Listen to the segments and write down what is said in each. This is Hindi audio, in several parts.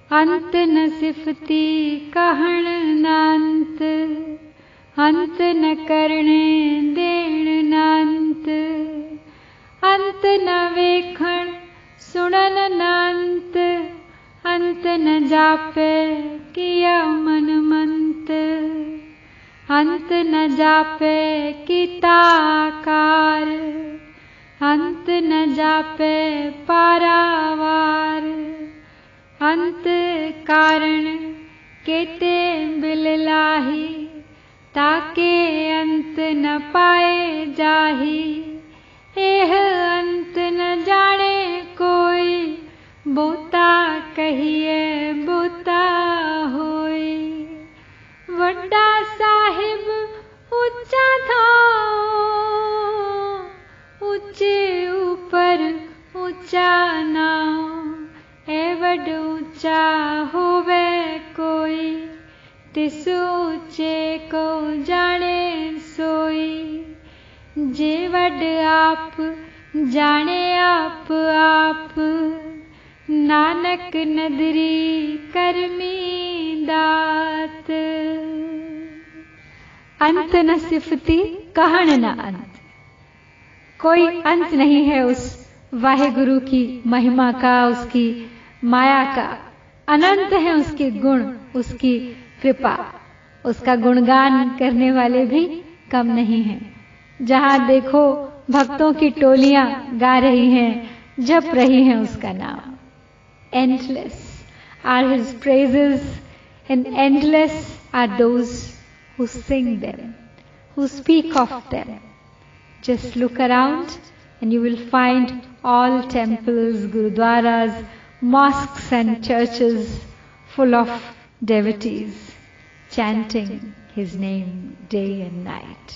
अंत न सिफती कहण नांत, अंत न करणे देण नांत, अंत न वेखण सुनन नांत, अंत न जापे किया मन मंत, अंत न जापे कीता आकार, अंत न जापे पारावार, अंत कारण केते बिललाही, ताके अंत न पाए जाही, एह अंत न जाने कोई, बोता कहिए बोता होई। वड्डा साहिब ऊंचा था, ऊंचे ऊपर ऊंचा नाव, ए वड ऊंचा होवे कोई, तिस ऊंचे को जाने सोई। जे वड आप जाने आप आप, नानक नदरी करमी दात। अंत न सिफती कहण न अंत, कोई अंत नहीं है उस वाहेगुरु की महिमा का, उसकी माया का। अनंत है उसके गुण, उसकी कृपा, उसका गुणगान करने वाले भी कम नहीं हैं। जहां देखो भक्तों की टोलियां गा रही हैं, जप रही हैं उसका नाम। Endless are his praises and endless are those who sing them, who speak of them. Just look around and you will find all temples, gurudwaras, mosques and churches full of devotees chanting his name day and night.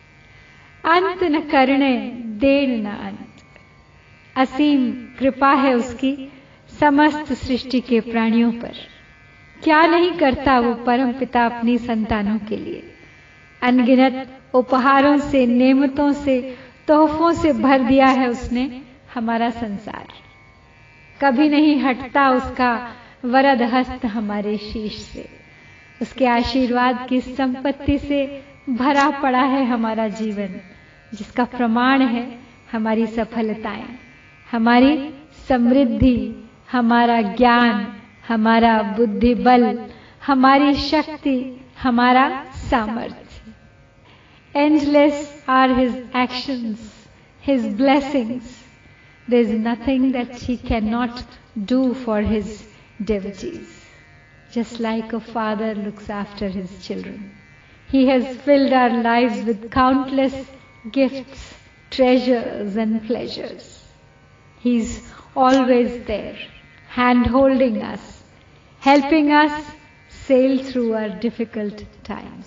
अंत न करणे देण न अंत, असीम कृपा है उसकी समस्त सृष्टि के प्राणियों पर। क्या नहीं करता वो परम पिता अपनी संतानों के लिए। अनगिनत उपहारों से, नेमतों से, तोहफों से भर दिया है उसने हमारा संसार। कभी नहीं हटता उसका वरद हस्त हमारे शीश से। उसके आशीर्वाद की संपत्ति से भरा पड़ा है हमारा जीवन, जिसका प्रमाण है हमारी सफलताएं, हमारी समृद्धि, हमारा ज्ञान, हमारा बुद्धि बल, हमारी शक्ति, हमारा सामर्थ्य। Endless are his actions, his blessings. There is nothing that he cannot do for his devotees. Just like a father looks after his children, he has filled our lives with countless gifts, treasures and pleasures. He's always there, hand-holding us, helping us sail through our difficult times.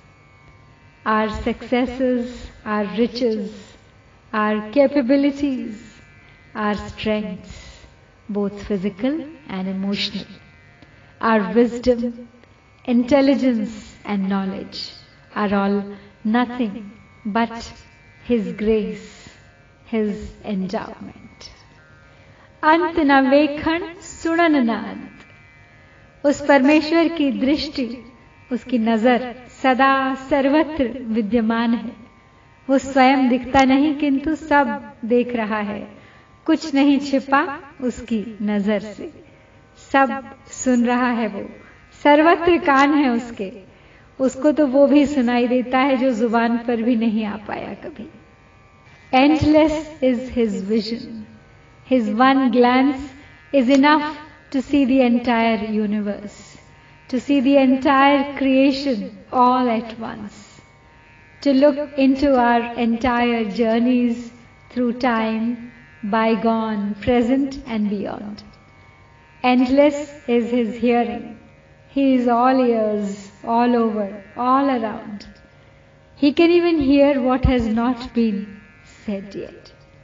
Our successes, our riches, our capabilities, our strengths, both physical and emotional, our wisdom, intelligence and knowledge are all nothing but His grace, His endowment. अंत न वेखण सुनन न अंत, उस परमेश्वर की दृष्टि, उसकी नजर सदा सर्वत्र विद्यमान है। वो स्वयं दिखता नहीं किंतु सब देख रहा है। कुछ नहीं छिपा उसकी नजर से, सब सुन रहा है वो। सर्वत्र कान है उसके, उसको तो वो भी सुनाई देता है जो जुबान पर भी नहीं आ पाया कभी। Endless is his vision. His one glance is enough to see the entire universe, to see the entire creation all at once, to look into our entire journeys through time, bygone, present and beyond. Endless is his hearing. He is all ears, all over, all around. He can even hear what has not been said yet.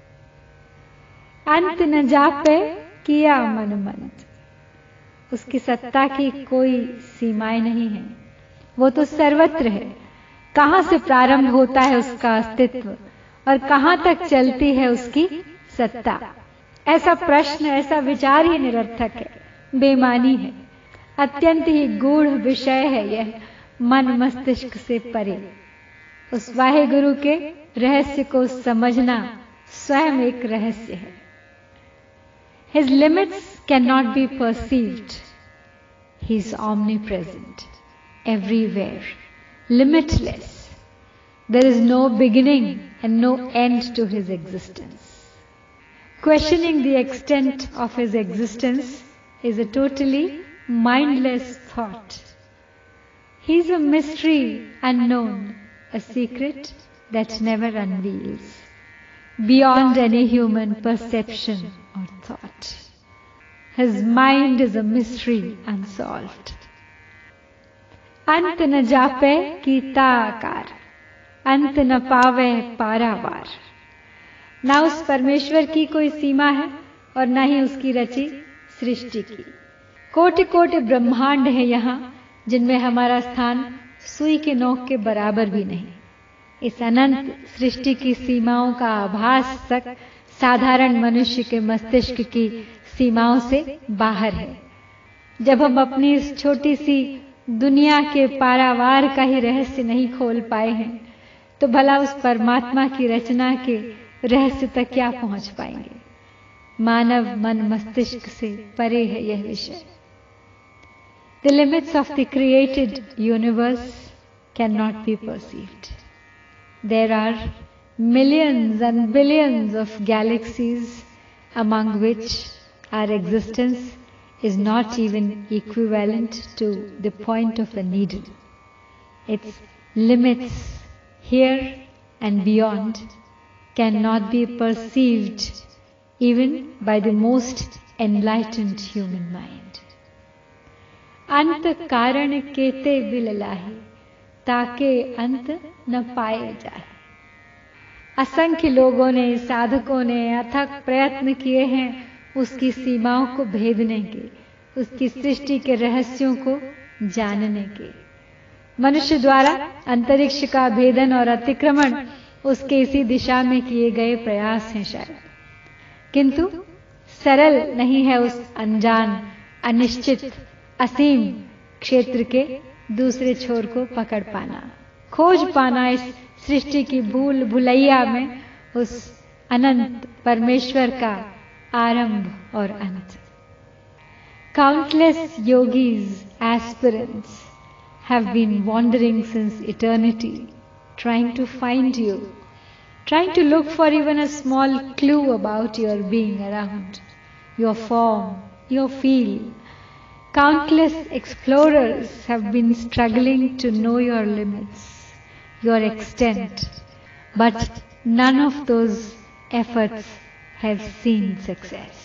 अंत न जापे किया मन मंत, उसकी सत्ता की कोई सीमाएं नहीं है। वो तो सर्वत्र है। कहां से प्रारंभ होता है उसका अस्तित्व और कहां तक चलती है उसकी सत्ता, ऐसा प्रश्न, ऐसा विचार ही निरर्थक है, बेमानी है। अत्यंत ही गूढ़ विषय है यह, मन मस्तिष्क से परे। उस वाहे गुरु के रहस्य को समझना स्वयं एक रहस्य है। His limits cannot be perceived. He is omnipresent, everywhere, limitless. There is no beginning and no end to his existence. Questioning the extent of his existence is a totally mindless thought. He is a mystery unknown, a secret that never unveils, beyond any human perception or thought. His mind is a mystery unsolved. अंत न जापे कीता आकार, अंत न पावे पारावार। ना उस परमेश्वर की कोई सीमा है और ना ही उसकी रची सृष्टि की। कोटि कोटि ब्रह्मांड है यहाँ, जिनमें हमारा स्थान सुई के नोक के बराबर भी नहीं। इस अनंत सृष्टि की सीमाओं का आभास तक साधारण मनुष्य के मस्तिष्क की सीमाओं से बाहर है। जब हम अपनी इस छोटी सी दुनिया के पारावार का ही रहस्य नहीं खोल पाए हैं, तो भला उस परमात्मा की रचना के रहस्य तक क्या पहुंच पाएंगे। मानव मन मस्तिष्क से परे है यह विषय। The limits of the created universe cannot be perceived. There are millions and billions of galaxies, among which our existence is not even equivalent to the point of a needle. Its limits here and beyond cannot be perceived even by the most enlightened human mind. अंत कारण केते बिललाहि, ताके अंत न पाए जाए। असंख्य लोगों ने, साधकों ने अथक प्रयत्न किए हैं उसकी सीमाओं को भेदने के, उसकी सृष्टि के रहस्यों को जानने के। मनुष्य द्वारा अंतरिक्ष का भेदन और अतिक्रमण उसके इसी दिशा में किए गए प्रयास हैं शायद, किंतु सरल नहीं है उस अनजान, अनिश्चित, असीम क्षेत्र के दूसरे छोर को पकड़ पाना, खोज पाना इस सृष्टि की भूल भुलैया में उस अनंत परमेश्वर का आरंभ और अंत। Countless yogis, aspirants have been wandering since eternity, trying to find you, trying to look for even a small clue about your being around, your form, your feel. Countless explorers have been struggling to know your limits, your extent, but none of those efforts have seen success.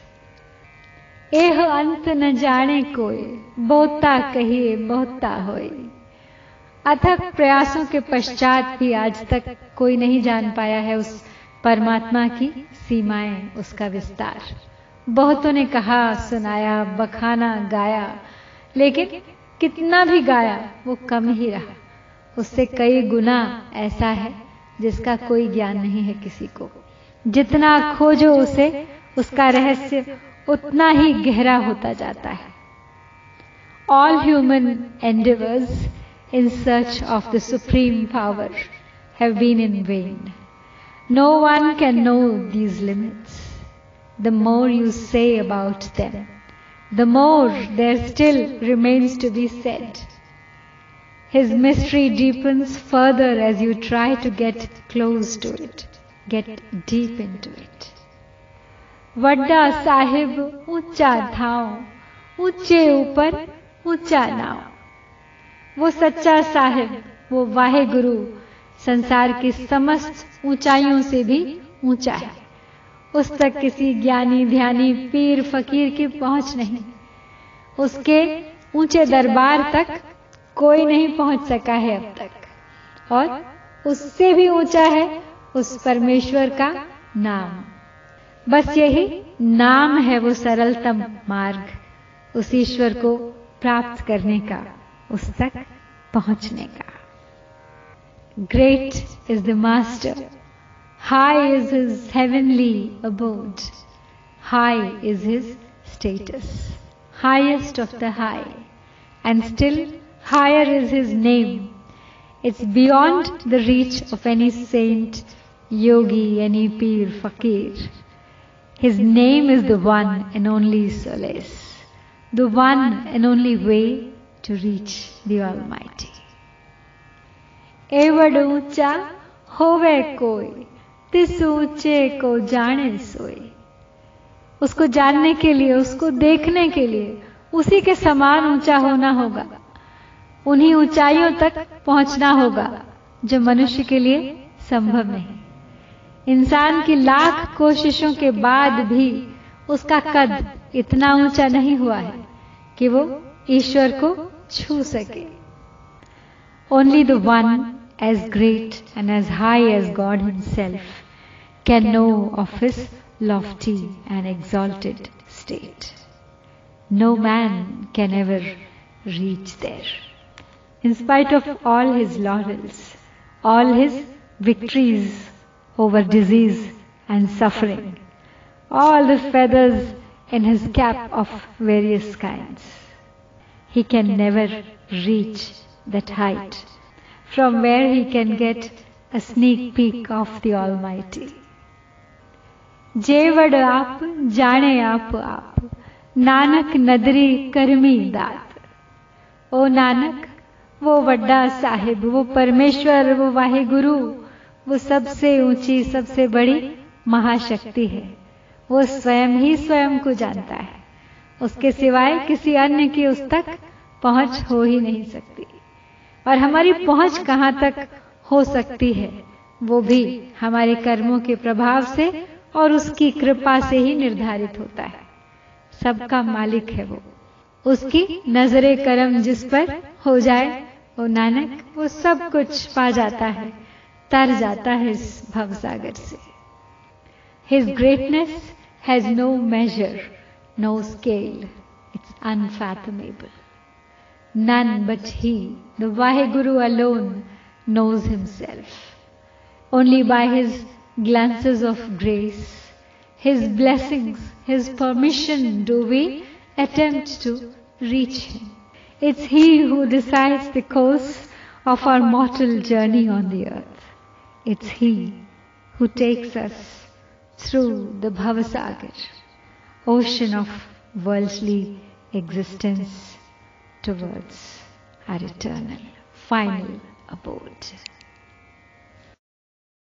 एह अंत न जाने कोई, बहुता कहिए बहुता होए। अथक प्रयासों के पश्चात भी आज तक कोई नहीं जान पाया है उस परमात्मा की सीमाएं, उसका विस्तार। बहुतों ने कहा, सुनाया, बखाना, गाया, लेकिन कितना भी गाया वो कम ही रहा। उससे कई गुना ऐसा है जिसका कोई ज्ञान नहीं है किसी को। जितना खोजो उसे, उसका रहस्य उतना ही गहरा होता जाता है। All human endeavors in search of the supreme power have been in vain. No one can know these limits. The more you say about them, the more there still remains to be said. His mystery deepens further as you try to get close to it, get deep into it. वड्डा साहिब ऊंचा धाव, ऊंचे ऊपर ऊंचा नाव। वो सच्चा साहिब, वो वाहे गुरु संसार की समस्त ऊंचाइयों से भी ऊंचा है। उस तक किसी ज्ञानी, ध्यानी, पीर, फकीर की पहुंच नहीं। उसके ऊंचे दरबार तक कोई नहीं पहुंच सका है अब तक, और उससे भी ऊंचा है उस परमेश्वर का नाम। बस यही नाम है वो सरलतम मार्ग, उस ईश्वर को प्राप्त करने का, उस तक पहुंचने का। Great is the Master, high is his heavenly abode, high is his status, highest of the high, and still higher is His name. It's beyond the reach of any saint, yogi, any peer, fakir. His name is the one and only solace, the one and only way to reach the Almighty. एवड ऊंचा होवे कोई, तिस ऊंचे को जाने सोई। उसको जानने के लिए, उसको देखने के लिए उसी के समान ऊंचा होना होगा, उन्हीं ऊंचाइयों तक पहुंचना होगा जो मनुष्य के लिए संभव नहीं। इंसान की लाख कोशिशों के बाद भी उसका कद इतना ऊंचा नहीं हुआ है कि वो ईश्वर को छू सके। Only the one as great and as high as God Himself can know of His lofty and exalted state. No man can ever reach there. In spite of all His laurels, all His victories over disease and suffering, all the feathers in His cap of various kinds, He can never reach that height from where He can get a sneak peek of the Almighty. जेवड़ आप जाने आप नानक नदरी करमी दात। ओ नानक, वो वड्डा साहिब, वो परमेश्वर, वो वाहिगुरु, वो सबसे ऊंची, सबसे बड़ी महाशक्ति है। वो स्वयं ही स्वयं को जानता है, उसके सिवाय किसी अन्य की उस तक पहुंच हो ही नहीं सकती। और हमारी पहुंच कहां तक हो सकती है वो भी हमारे कर्मों के प्रभाव से और उसकी कृपा से ही निर्धारित होता है। सबका मालिक है वो, उसकी नजरे करम जिस पर हो जाए वो नानक वो सब कुछ पा जाता है, तर जाता है इस भवसागर से। His greatness has no measure, no scale. It's unfathomable. None but He, the Vaheguru alone, knows Himself. Only by His glances of grace, His blessings, His permission do we attempt to reach Him. It's He who decides the course of our mortal journey on the earth. It's He who takes us through the Bhavasagar, ocean of worldly existence, towards our eternal, final abode.